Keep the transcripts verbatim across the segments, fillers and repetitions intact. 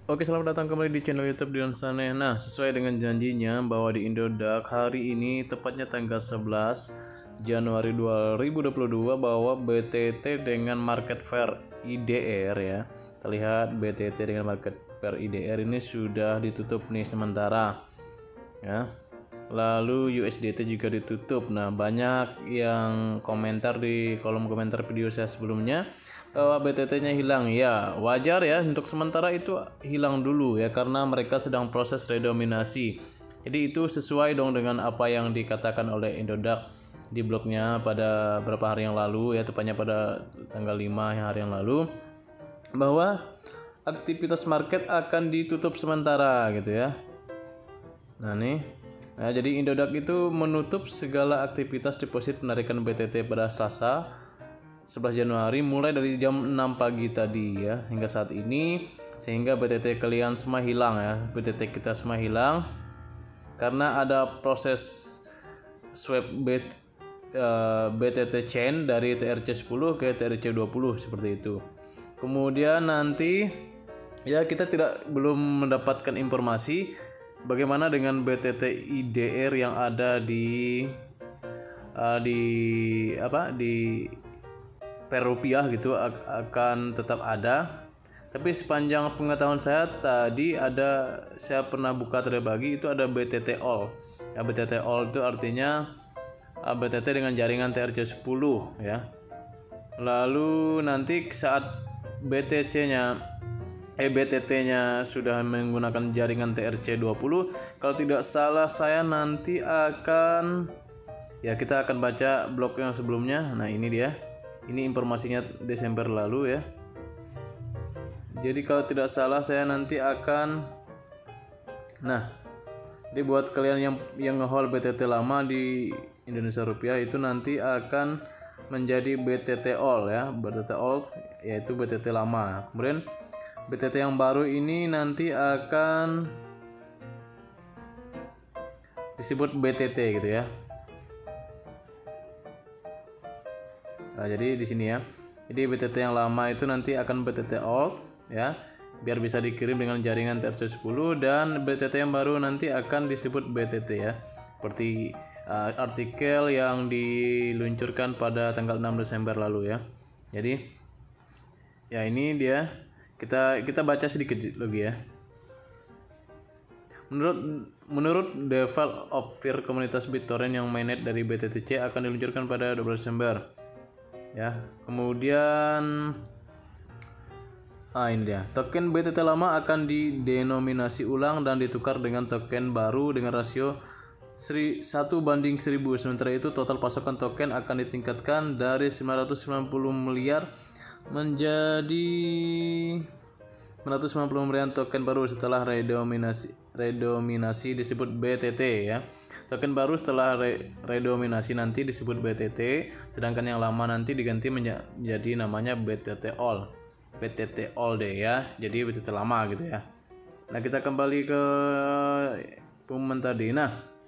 Oke, selamat datang kembali di channel YouTube Dion Saneh. Nah, sesuai dengan janjinya bahwa di Indodax hari ini tepatnya tanggal sebelas Januari dua ribu dua puluh dua bahwa B T T dengan market fair I D R ya. Terlihat B T T dengan market fair I D R ini sudah ditutup nih sementara. Ya. Lalu U S D T juga ditutup. Nah, banyak yang komentar di kolom komentar video saya sebelumnya bahwa B T T-nya hilang. Ya, wajar ya, untuk sementara itu hilang dulu ya, karena mereka sedang proses redominasi. Jadi itu sesuai dong dengan apa yang dikatakan oleh Indodax di blognya pada beberapa hari yang lalu ya, tepatnya pada tanggal lima hari yang lalu, bahwa aktivitas market akan ditutup sementara gitu ya. Nah nih, nah jadi Indodax itu menutup segala aktivitas deposit penarikan B T T pada Selasa sebelas Januari mulai dari jam enam pagi tadi ya hingga saat ini, sehingga B T T kalian semua hilang ya, B T T kita semua hilang karena ada proses swap B, uh, B T T chain dari T R C sepuluh ke T R C dua puluh seperti itu. Kemudian nanti ya kita tidak belum mendapatkan informasi bagaimana dengan B T T I D R yang ada di uh, di apa di per rupiah gitu akan tetap ada. Tapi sepanjang pengetahuan saya tadi ada, saya pernah buka terlebih pagi itu ada B T T all. Ya, B T T all itu artinya uh, B T T dengan jaringan T R C sepuluh ya. Lalu nanti saat B T C-nya eh B T T-nya sudah menggunakan jaringan T R C dua puluh, kalau tidak salah saya nanti akan ya kita akan baca blog yang sebelumnya. Nah, ini dia. Ini informasinya Desember lalu ya. Jadi kalau tidak salah saya nanti akan nah, jadi buat kalian yang yang nge-hold B T T lama di Indonesia Rupiah itu nanti akan menjadi B T T all ya, B T T all yaitu B T T lama. Kemudian B T T yang baru ini nanti akan disebut B T T gitu ya. Nah, jadi di sini ya. Jadi B T T yang lama itu nanti akan B T T alt ya, biar bisa dikirim dengan jaringan T R C sepuluh, dan B T T yang baru nanti akan disebut B T T ya. Seperti uh, artikel yang diluncurkan pada tanggal enam Desember lalu ya. Jadi ya ini dia. Kita kita baca sedikit lagi ya. Menurut menurut developer komunitas BitTorrent yang mainnet dari B T T C akan diluncurkan pada dua belas Desember. Ya, kemudian ah ini dia. Token B T T lama akan didenominasi ulang dan ditukar dengan token baru dengan rasio satu banding seribu. Sementara itu total pasokan token akan ditingkatkan dari sembilan ratus sembilan puluh miliar menjadi sembilan ratus sembilan puluh miliar token baru setelah redominasi redominasi disebut B T T ya. Token baru setelah re, redominasi nanti disebut B T T, sedangkan yang lama nanti diganti menjadi namanya B T T all. B T T all deh ya. Jadi B T T lama gitu ya. Nah, kita kembali ke pengumuman tadi. Nah,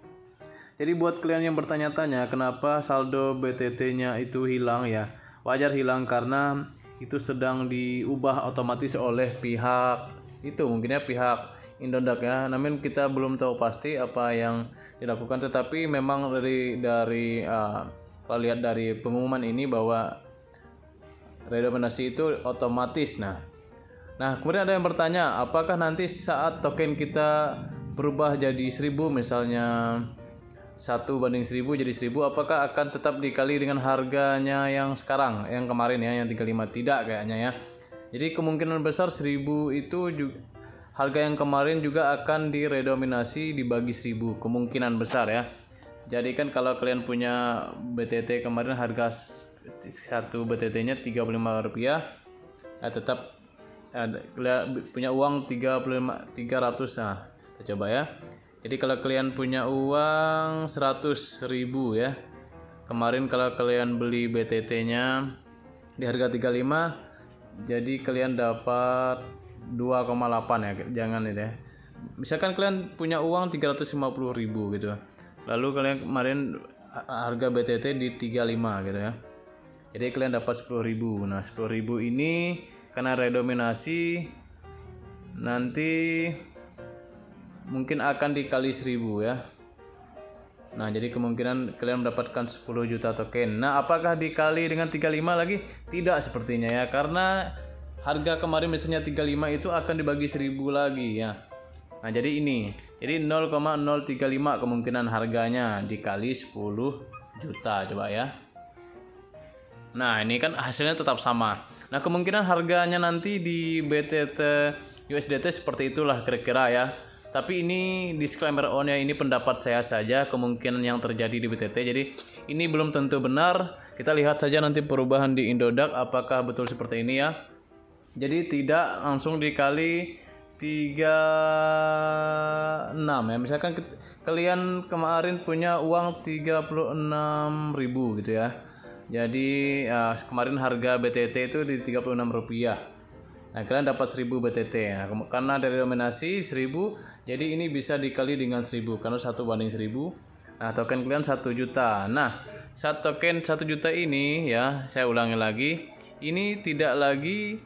jadi buat kalian yang bertanya-tanya kenapa saldo B T T-nya itu hilang ya. Wajar hilang karena itu sedang diubah otomatis oleh pihak itu, mungkinnya pihak Indodax ya. Namun kita belum tahu pasti apa yang dilakukan, tetapi memang dari dari uh, kalau lihat dari pengumuman ini bahwa redominasi itu otomatis. Nah, nah kemudian ada yang bertanya, apakah nanti saat token kita berubah jadi seribu, misalnya satu banding seribu jadi seribu, apakah akan tetap dikali dengan harganya yang sekarang, yang kemarin ya, yang tiga puluh lima? Tidak kayaknya ya. Jadi kemungkinan besar seribu itu juga, harga yang kemarin juga akan diredominasi dibagi seribu, kemungkinan besar ya. Jadi kan kalau kalian punya B T T kemarin harga satu B T T-nya tiga puluh lima rupiah, nah tetap ada, punya uang tiga puluh lima tiga ratus. Nah, kita coba ya. Jadi kalau kalian punya uang seratus ribu ya, kemarin kalau kalian beli B T T-nya di harga tiga puluh lima, jadi kalian dapat dua koma delapan ya, jangan itu ya. Misalkan kalian punya uang tiga ratus lima puluh ribu gitu, lalu kalian kemarin harga B T T di tiga puluh lima gitu ya, jadi kalian dapat sepuluh ribu. Nah, sepuluh ribu ini karena redominasi nanti mungkin akan dikali seribu ya. Nah, jadi kemungkinan kalian mendapatkan sepuluh juta token. Nah, apakah dikali dengan tiga puluh lima lagi? Tidak sepertinya ya, karena harga kemarin misalnya tiga puluh lima itu akan dibagi seribu lagi ya. Nah, jadi ini. Jadi nol koma nol tiga lima kemungkinan harganya dikali sepuluh juta coba ya. Nah, ini kan hasilnya tetap sama. Nah, kemungkinan harganya nanti di B T T U S D T seperti itulah kira-kira ya. Tapi ini disclaimer on ya, ini pendapat saya saja, kemungkinan yang terjadi di B T T. Jadi ini belum tentu benar. Kita lihat saja nanti perubahan di Indodax apakah betul seperti ini ya. Jadi tidak langsung dikali tiga puluh enam ya. Misalkan kalian kemarin punya uang tiga puluh enam ribu gitu ya. Jadi uh, kemarin harga B T T itu di tiga puluh enam rupiah. Nah, kalian dapat seribu B T T. Nah, karena dari dominasi seribu, jadi ini bisa dikali dengan seribu karena satu banding seribu. Nah, token kalian satu juta. Nah, satu token satu juta ini ya, saya ulangi lagi, ini tidak lagi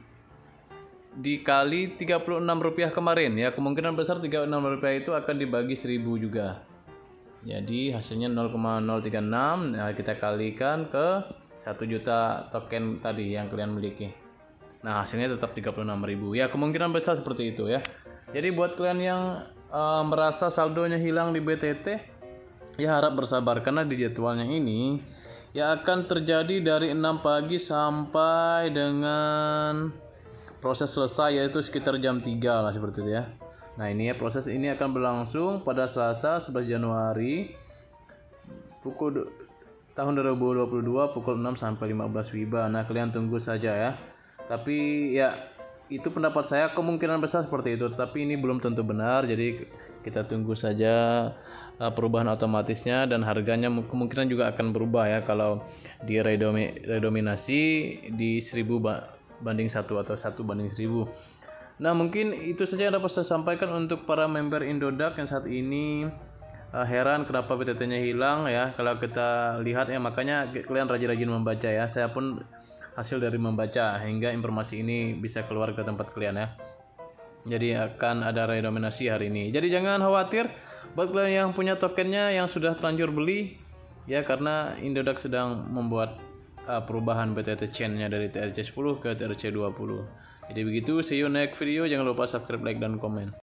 dikali tiga puluh enam rupiah kemarin ya. Kemungkinan besar tiga puluh enam rupiah itu akan dibagi seribu juga. Jadi hasilnya nol koma nol tiga enam. Nah, kita kalikan ke satu juta token tadi yang kalian miliki. Nah, hasilnya tetap tiga puluh enam ribu. Ya, kemungkinan besar seperti itu ya. Jadi buat kalian yang uh, merasa saldonya hilang di B T T, ya harap bersabar karena di jadwalnya ini ya akan terjadi dari enam pagi sampai dengan proses selesai, yaitu sekitar jam tiga lah seperti itu ya. Nah, ini ya, proses ini akan berlangsung pada Selasa sebelas Januari pukul tahun dua ribu dua puluh dua pukul enam sampai lima belas W I B A. Nah, kalian tunggu saja ya. Tapi ya itu pendapat saya, kemungkinan besar seperti itu, tapi ini belum tentu benar. Jadi kita tunggu saja uh, perubahan otomatisnya, dan harganya kemungkinan juga akan berubah ya kalau di redomi, redominasi di seribu banding satu atau satu banding seribu. Nah, mungkin itu saja yang dapat saya sampaikan untuk para member Indodax yang saat ini uh, heran kenapa B T T-nya hilang ya. Kalau kita lihat ya, makanya kalian rajin-rajin membaca ya. Saya pun hasil dari membaca hingga informasi ini bisa keluar ke tempat kalian ya. Jadi akan ada redominasi hari ini. Jadi jangan khawatir buat kalian yang punya tokennya yang sudah terlanjur beli ya, karena Indodax sedang membuat uh, perubahan B T T chain-nya dari T R C sepuluh ke T R C dua puluh. Jadi begitu, see you next video. Jangan lupa subscribe, like, dan komen.